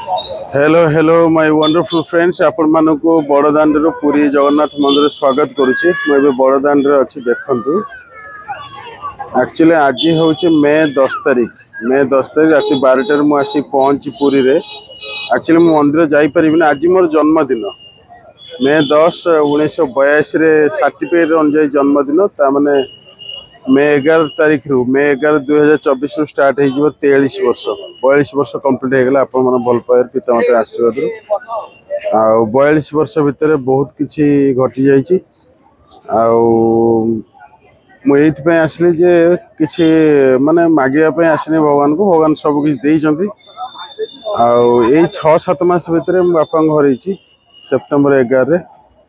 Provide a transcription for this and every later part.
Hello hello my wonderful friends आपण मानकु बड़दाण्ड पुरी जगन्नाथ मंदिर स्वागत करुच्ची मुझे बड़दाण्ड अच्छी देखु। एक्चुअली आज हूँ मे 10 तारीख रात 12 मुझे पहुँची पुरी रे। एक्चुअली मु मंदिर जापर आज मोर जन्मदिन मे 10 1982 सर्टिफिकेट अनुजाई जन्मदिन ताने मे 11 तारीख रू मे 11 2024 रु स्टार्ट हो 43 वर्ष 42 वर्ष कंप्लीट हो गला। आपण मन भल पाए पिता माता आशीर्वाद आ 42 वर्ष भितर बहुत किछि घटी जाइछि। मुझे आसली जे किछि माने मागिया आसनी भगवान को भगवान सब किछि देइछंती। आ 6-7 मास भितर बापा घर सेप्टेम्बर 11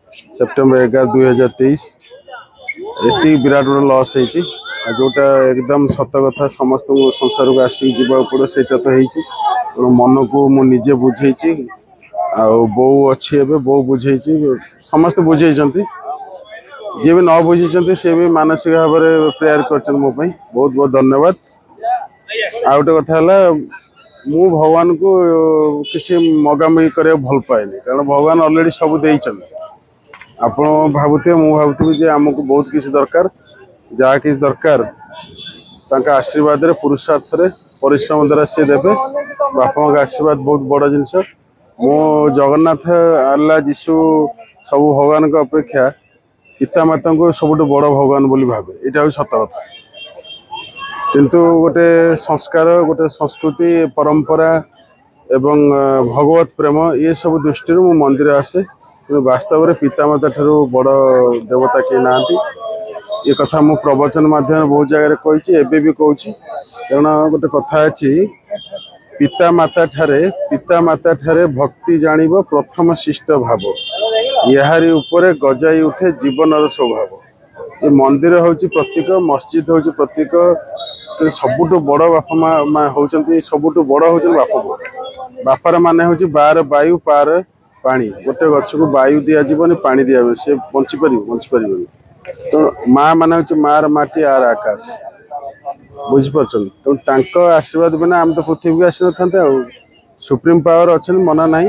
2023 एटी विराट बड़ लॉस होती जोटा एकदम सत कथा समस्त संसार को आसिक जीवा पड़े से तो मन को मुझे बुझे बो अच्छी बो बुझे समस्त बुझे जी भी न बुझी सी भी मानसिक भाव में प्रेयर कर मो बहुत बहुत धन्यवाद। आ गोटे कथा मु भगवान को किसी मगामगी कर भल पाएनि कारण भगवान ऑलरेडी सब देइछन। आपण भावुथे मु भावुथि जे हमको बहुत किसी दरकार जहाँ किसी दरकार तांका आशीर्वाद रे पुरुषार्थ रे परिश्रम द्वारा सी देवे। बापा का आशीर्वाद बहुत बड़ जिनस। मो जगन्नाथ अल्लाह जीशु सब भगवान का अपेक्षा पिता माता को सबुठ बड़ भगवान बोली भावे यहाँ हूँ सत कथा। किंतु गोटे संस्कार गोटे संस्कृति परंपरा एवं भगवत प्रेम ये सब दृष्टि मु मंदिर आसे वास्तव में पिता माता ठारू बड़ देवता किए ना ये कथा मु प्रवचन माध्यम बहुत जगह कही भी कहूँ कारण गोटे कथा अच्छी पिता माता ठारे भक्ति जानिब प्रथम शिष्ट भाव याहारी उपरे गजाई उठे जीवन स्वभाव। ये मंदिर हूँ प्रतीक मस्जिद हूँ प्रतीक सबुठ बड़ बापा माँ होती सबुठ बड़ हूँ बापार माने हूँ बार वायु पार पानी गोटे गछ को वायु दि जावन पानी दि सी बंची पार तो माँ मान हूँ मार माटी आर आकाश बुझीपार तो आशीर्वाद बिना आम तो पृथ्वी को आसी ना सुप्रीम पावर अच्छा मना ना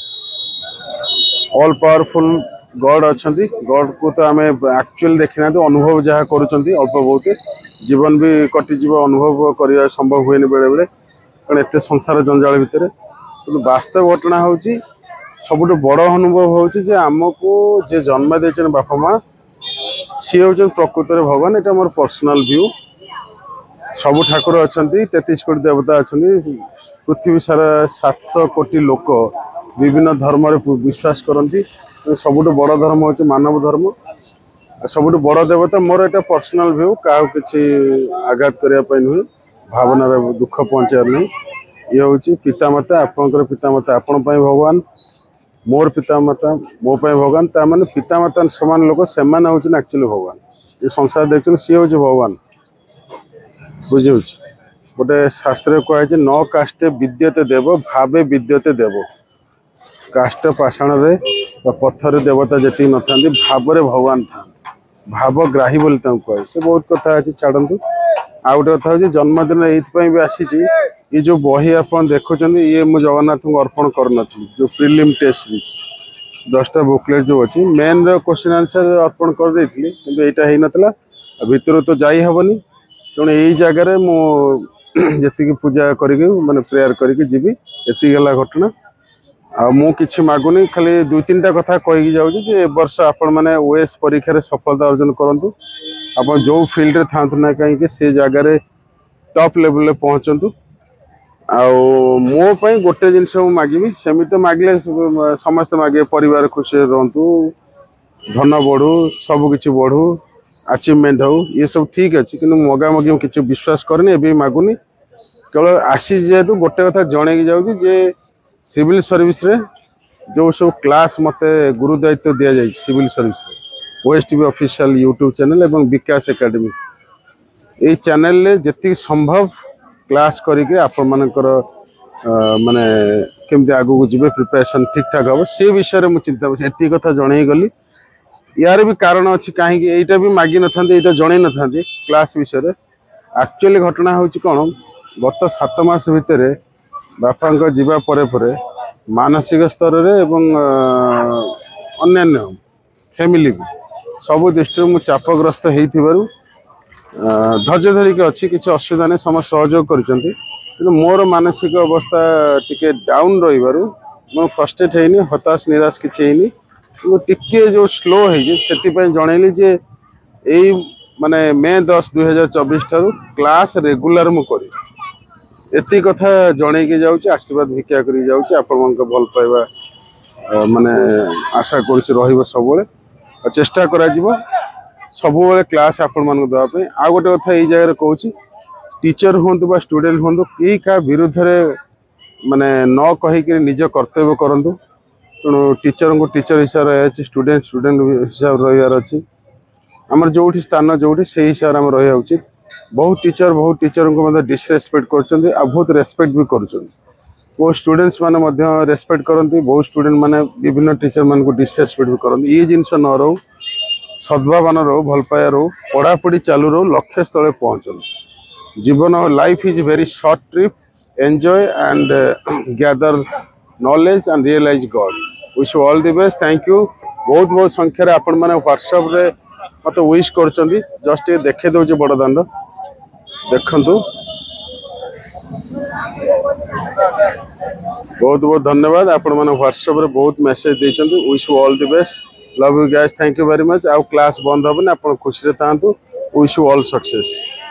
ऑल पावरफुल गॉड अच्छा गॉड को तो आम एक्चुअली देखी ना अनुभव जहाँ करुँच अल्प बहुत जीवन भी कटिज अनुभव करने संभव हुए बेले बेले कारण एत संसार जंजाल भितर तो वास्तव घटना हूँ सबुठ बड़ अनुभव हूँ आमको जे जन्म देते बापा माँ सी हूँ प्रकृत भगवान। यहाँ मोर पर्सनाल व्यू सबु ठाकुर अच्छा 33 कोटी देवता अच्छा पृथ्वी सारा 700 कोटी लोक विभिन्न धर्म विश्वास करती सबुठ बड़ धर्म हूँ मानव धर्म सबुठ बड़ देवता मोर यहाँ पर्सनाल व्यू क्या किसी आघात करने नुहे भावनार दुख पहुँचार नहीं। ये हूँ पिता माता आपंकर पिता माता आपण भगवान मोर पिता माता मो भगवान ताने पिता माता समान लोक से हूँ एक्चुअली भगवान ये संसार देखते सी हूँ भगवान बुझे गोटे शास्त्र कहुए न काष्टे विद्यते देव भावे विद्यते देव काष्ट पाषाण पत्थर देवता जी न था भाव भगवान था भावग्राही बोली कहे से बहुत कथा अच्छी छाड़ू। आ गोटे कथा हूँ जन्मदिन ये भी आसी ये जो बही आप देखुं ये मुझे जगन्नाथ को अर्पण करनी जो प्रिलिम टेस्ट सीरीज 10टा बुकलेट जो अच्छी मेन क्वेश्चन आंसर अर्पण कर देती यहाँ हो नाला भितर तो जाई हेनी तेणु यही जगार मुझे पूजा करके माने प्रेयर करके जीवी एति गला घटना। आ मु किछि मागुनी खाली 2-3टा कथा कही जाऊँ जे वर्ष आपण मैंने ओएस परीक्षा सफलता अर्जन करूँ आप जो फील्ड था ना कहीं से जगार टॉप लेवल पहुँचतु। मोपाई गोटे जिनस मागिबी सेमित मागिले समस्त मागे परिवार खुशी रहतु धन बढ़ू सबकि बढ़ू अचिवमेंट हो ये सब ठीक अच्छे कि मगा मगी किसी विश्वास करनी ए मागुनी केवल आसी जेहेतु गोटे कथा जन जाऊँ जे सिविल सर्विस रे जो सब क्लास मते गुरु दायित्व दि जाए civil service OSTV official YouTube channel एवं विकास एकेडमी ये चैनल रे जति संभव क्लास करके आपण मानकर माने केमती आगू जीवे प्रिपरेशन ठीक ठाक हम से विषय में चिंता एति कथा जन गली। यार भी कारण अच्छी कहीं यहाँ भी मागी न था जन न था क्लास विषय एक्चुअली घटना हूँ कौन गत 7 मास भितर बापा जीवा परे मानसिक स्तर रे एवं अन्यान्य फैमिली भी सब दृष्टि मु चापग्रस्त होइथिबारु धैर्य धरिक अच्छी किसी असुविधा नहीं समस्त सहयोग कर मोर मानसिक अवस्था टिके डाउन रही मु फ्रस्ट्रेट है हताश निराश किसी टिके जो स्लो है जनइली जे यही माने मे 10 2024 ठारू क्लास रेगुलर मु करी एति कथा जणे के जाउची आशीर्वाद भिक्षा करी जाउची आपण मन भल पाइबा माने आशा करूची रहिबो सबले चेष्टा करा जीवो सबुबले क्लास आपण मन दवा पे आ गोटे कथा एई जगह कहूची टीचर होंतु बा स्टूडेंट होंतु केही का विरुद्ध रे माने न कहि के निज कर्तव्य करंतु तेणु टीचर को टीचर हिसाब रही अच्छी स्टूडेंट स्टूडेंट हिसाब रही अच्छी आमर जो स्थान जो से हिसाब से रहा उचित बहुत टीचर को डिसरेस्पेक्ट कर बहुत रेस्पेक्ट भी कर स्टूडेंट्स माने रेस्पेक्ट करती बहुत स्टूडेंट माने विभिन्न टीचर मान को डिसरेस्पेक्ट भी करती ये जिनस न रो सद्भावन रो भल पाया रो पढ़ापढ़ी चालू रो लक्ष्य स्थल पहुँचल जीवन life is very short trip enjoy and gather knowledge and realize god wish you all the best thank you बहुत बहुत संख्यार आपण मैंने व्हाट्सएप रे मत विश कर जस्ट देखे दौर बड़ दांड देखु बहुत बहुत धन्यवाद आपण मैंने व्हाट्सएप रे बहुत मेसेज देइछंतु wish you all the best love you guys thank you very much आउ क्लास बंद होबनी आपण खुशी रे तांतु विश यू ऑल सक्सेस।